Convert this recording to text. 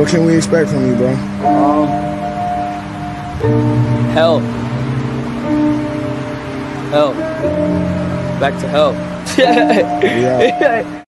What can we expect from you, bro? Hell. Hell. Back to hell. Yeah.